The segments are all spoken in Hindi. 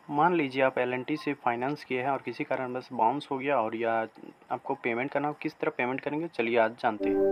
मान लीजिए आप एल&टी से फाइनेंस किए हैं और किसी कारणवश बाउंस हो गया और या आपको पेमेंट करना हो, किस तरह पेमेंट करेंगे चलिए आज जानते हैं।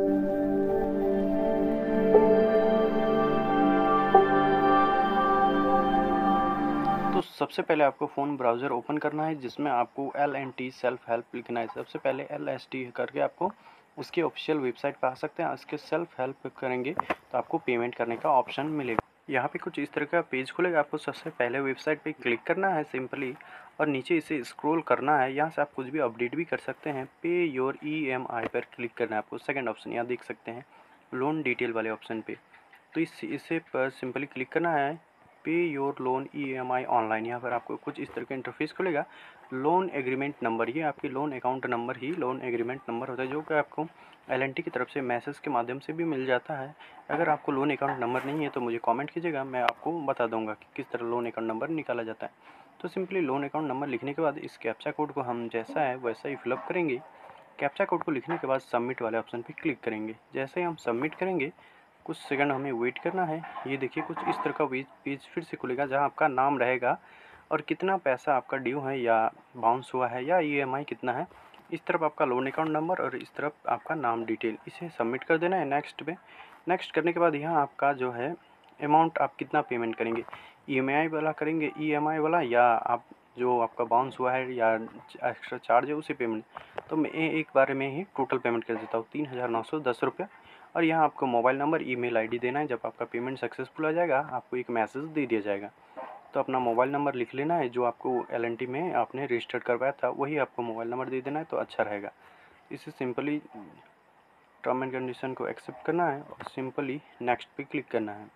तो सबसे पहले आपको फ़ोन ब्राउज़र ओपन करना है जिसमें आपको एल&टी सेल्फ हेल्प लिखना है। सबसे पहले LST करके आपको उसकी ऑफिशियल वेबसाइट पे आ सकते हैं। इसके सेल्फ हेल्प करेंगे तो आपको पेमेंट करने का ऑप्शन मिलेगा। यहाँ पे कुछ इस तरह का पेज खुलेगा। आपको सबसे पहले वेबसाइट पे क्लिक करना है सिंपली और नीचे इसे स्क्रॉल करना है। यहाँ से आप कुछ भी अपडेट भी कर सकते हैं। पे योर EMI पर क्लिक करना है आपको। सेकंड ऑप्शन यहाँ देख सकते हैं लोन डिटेल वाले ऑप्शन पे। तो इसे पर सिंपली क्लिक करना है। पे योर लोन EMI ऑनलाइन, यहाँ पर आपको कुछ इस तरह का इंटरफेस खुलेगा। लोन एग्रीमेंट नंबर, ये आपकी लोन अकाउंट नंबर ही लोन एग्रीमेंट नंबर होता है जो कि आपको एल&टी की तरफ से मैसेज के माध्यम से भी मिल जाता है। अगर आपको लोन अकाउंट नंबर नहीं है तो मुझे कमेंट कीजिएगा, मैं आपको बता दूंगा कि किस तरह लोन अकाउंट नंबर निकाला जाता है। तो सिंपली लोन अकाउंट नंबर लिखने के बाद इस कैप्चा कोड को हम जैसा है वैसा ही फिलअप करेंगे। कैप्चा कोड को लिखने के बाद सबमिट वाले ऑप्शन पर क्लिक करेंगे। जैसे ही हम सबमिट करेंगे कुछ सेकंड हमें वेट करना है। ये देखिए कुछ इस तरह का पेज फिर से खुलेगा जहाँ आपका नाम रहेगा और कितना पैसा आपका ड्यू है या बाउंस हुआ है या EMI कितना है। इस तरफ आपका लोन अकाउंट नंबर और इस तरफ आपका नाम डिटेल, इसे सबमिट कर देना है नेक्स्ट पे। नेक्स्ट करने के बाद यहाँ आपका जो है अमाउंट आप कितना पेमेंट करेंगे, EMI वाला करेंगे EMI वाला या आप जो आपका बाउंस हुआ है या एक्स्ट्रा चार्ज है उसे पेमेंट। तो मैं एक बार में ही टोटल पेमेंट कर देता हूँ 3910 रुपया। और यहाँ आपको मोबाइल नंबर ईमेल आईडी देना है। जब आपका पेमेंट सक्सेसफुल आ जाएगा आपको एक मैसेज दे दिया जाएगा। तो अपना मोबाइल नंबर लिख लेना है जो आपको एल&टी में आपने रजिस्टर्ड करवाया था, वही आपको मोबाइल नंबर दे देना है तो अच्छा रहेगा। इसे सिंपली टर्म एंड कंडीशन को एक्सेप्ट करना है और सिंपली नेक्स्ट पे क्लिक करना है।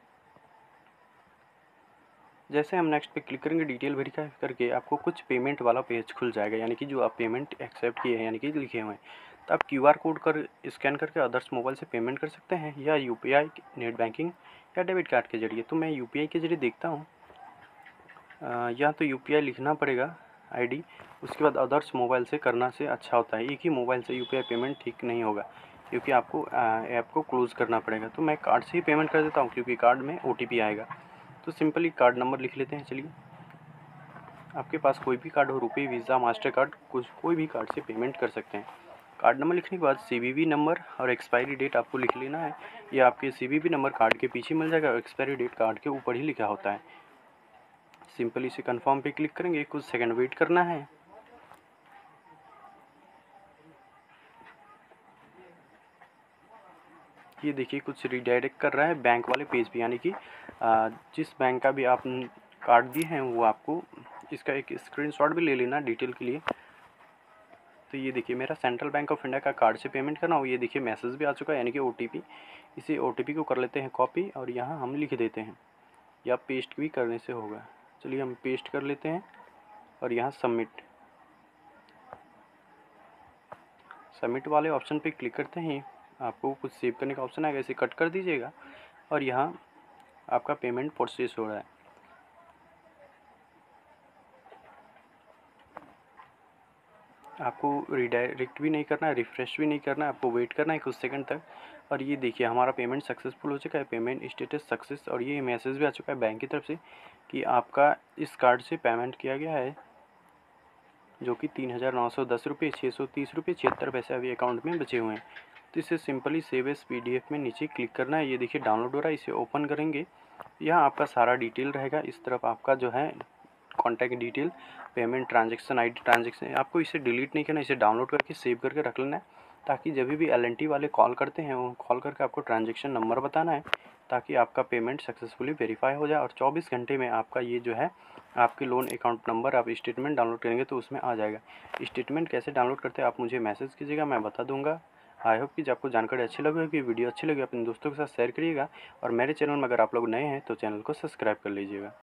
जैसे हम नेक्स्ट पे क्लिक करेंगे डिटेल वेरीफाई करके आपको कुछ पेमेंट वाला पेज खुल जाएगा, यानी कि जो आप पेमेंट एक्सेप्ट किए हैं यानी कि लिखे हुए हैं। तो आप QR कोड कर स्कैन करके अदर्स मोबाइल से पेमेंट कर सकते हैं या UPI नेट बैंकिंग या डेबिट कार्ड के जरिए। तो मैं UPI के जरिए देखता हूँ। या तो UPI लिखना पड़ेगा ID, उसके बाद अदर्स मोबाइल से करना से अच्छा होता है। एक ही मोबाइल से UPI पेमेंट ठीक नहीं होगा क्योंकि आपको ऐप को क्लोज़ करना पड़ेगा। तो मैं कार्ड से ही पेमेंट कर देता हूँ क्योंकि कार्ड में OTP आएगा। तो सिंपली कार्ड नंबर लिख लेते हैं। चलिए आपके पास कोई भी कार्ड हो, रुपये, वीज़ा, मास्टर कार्ड, कुछ कोई भी कार्ड से पेमेंट कर सकते हैं। कार्ड नंबर लिखने के बाद CVV नंबर और एक्सपायरी डेट आपको लिख लेना है। या आपके CVV नंबर कार्ड के पीछे मिल जाएगा और एक्सपायरी डेट कार्ड के ऊपर ही लिखा होता है। सिंपली इसे कंफर्म पे क्लिक करेंगे, कुछ सेकंड वेट करना है। ये देखिए कुछ रिडायरेक्ट कर रहा है बैंक वाले पेज पे, यानी कि जिस बैंक का भी आप कार्ड दिए हैं वो आपको इसका एक स्क्रीनशॉट भी ले लेना डिटेल के लिए। तो ये देखिए मेरा सेंट्रल बैंक ऑफ इंडिया का कार्ड से पेमेंट करना हो, ये देखिए मैसेज भी आ चुका है यानी कि OTP। इसे OTP को कर लेते हैं कॉपी और यहाँ हम लिख देते हैं या पेस्ट भी करने से होगा। चलिए हम पेस्ट कर लेते हैं और यहाँ सबमिट वाले ऑप्शन पे क्लिक करते हैं। आपको कुछ सेव करने का ऑप्शन आएगा, इसे कट कर दीजिएगा और यहाँ आपका पेमेंट प्रोसेस हो रहा है। आपको रिडायरेक्ट भी नहीं करना है, रिफ़्रेश भी नहीं करना है, आपको वेट करना है कुछ सेकंड तक। और ये देखिए हमारा पेमेंट सक्सेसफुल हो चुका है, पेमेंट स्टेटस सक्सेस। और ये मैसेज भी आ चुका है बैंक की तरफ से कि आपका इस कार्ड से पेमेंट किया गया है, जो कि 3910 रुपये 630 रुपये 76 पैसे अभी अकाउंट में बचे हुए हैं। तो इसे सिंपली सेव एज PDF में नीचे क्लिक करना है। ये देखिए डाउनलोड हो रहा है, इसे ओपन करेंगे। यहाँ आपका सारा डिटेल रहेगा। इस तरफ आपका जो है contact detail, payment, transaction ID, transaction, आपको इसे डिलीट नहीं करना, इसे डाउनलोड करके सेव करके रख लेना है ताकि जब भी एल&टी वाले कॉल करते हैं वो कॉल करके आपको ट्रांजैक्शन नंबर बताना है ताकि आपका पेमेंट सक्सेसफुली वेरीफाई हो जाए और 24 घंटे में आपका ये जो है आपके लोन अकाउंट नंबर आप स्टेटमेंट डाउनलोड करेंगे तो उसमें आ जाएगा। स्टेटमेंट कैसे डाउनलोड करते हैं आप मुझे मैसेज कीजिएगा, मैं बता दूंगा। आई होप कि आपको जानकारी अच्छी लगी होगी, वीडियो अच्छी लगी अपने दोस्तों के साथ शेयर करिएगा और मेरे चैनल में अगर आप लोग नए हैं तो चैनल को सब्सक्राइब कर लीजिएगा।